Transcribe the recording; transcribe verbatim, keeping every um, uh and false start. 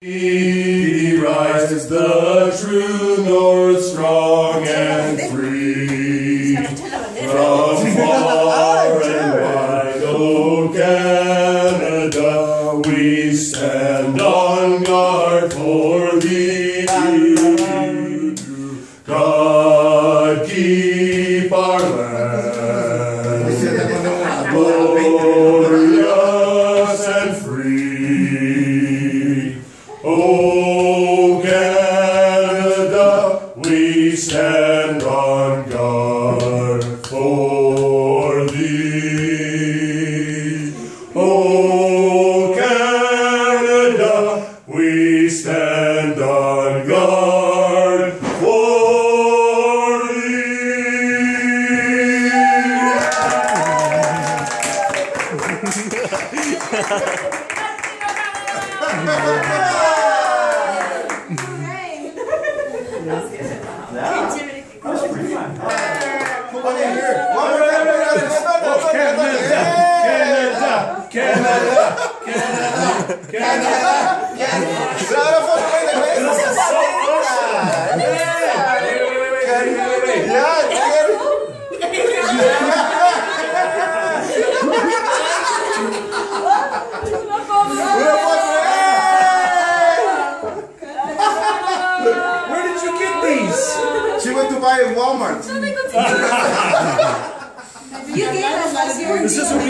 He rises the true north, strong and free. From far and wide, old Canada, we stand on guard for thee. God keep our land glorious and free. O Canada, we stand on guard for thee. O Canada, we stand on guard for That was pretty fun. One in here. One more time. Canada, Canada, Canada, Canada, Canada. Claro, por favor, Where did you get these? She went to buy in Walmart. You gave us last year. This is